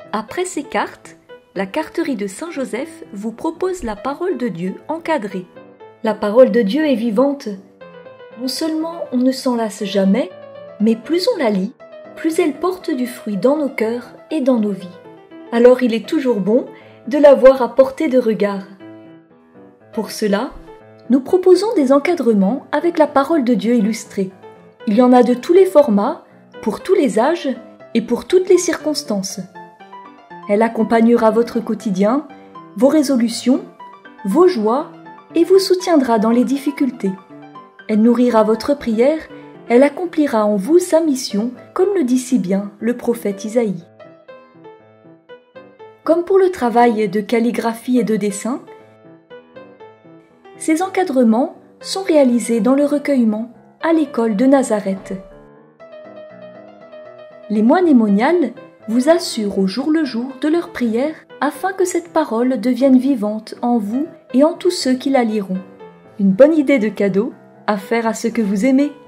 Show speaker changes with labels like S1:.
S1: Après ces cartes, la carterie de Saint-Joseph vous propose la parole de Dieu encadrée. La parole de Dieu est vivante. Non seulement on ne s'en lasse jamais, mais plus on la lit, plus elle porte du fruit dans nos cœurs et dans nos vies. Alors il est toujours bon de l'avoir à portée de regard. Pour cela, nous proposons des encadrements avec la parole de Dieu illustrée. Il y en a de tous les formats, pour tous les âges et pour toutes les circonstances. Elle accompagnera votre quotidien, vos résolutions, vos joies et vous soutiendra dans les difficultés. Elle nourrira votre prière, elle accomplira en vous sa mission, comme le dit si bien le prophète Isaïe. Comme pour le travail de calligraphie et de dessin, ces encadrements sont réalisés dans le recueillement à l'école de Nazareth. Les moines et moniales vous assurent au jour le jour de leur prière afin que cette parole devienne vivante en vous et en tous ceux qui la liront. Une bonne idée de cadeau à faire à ceux que vous aimez.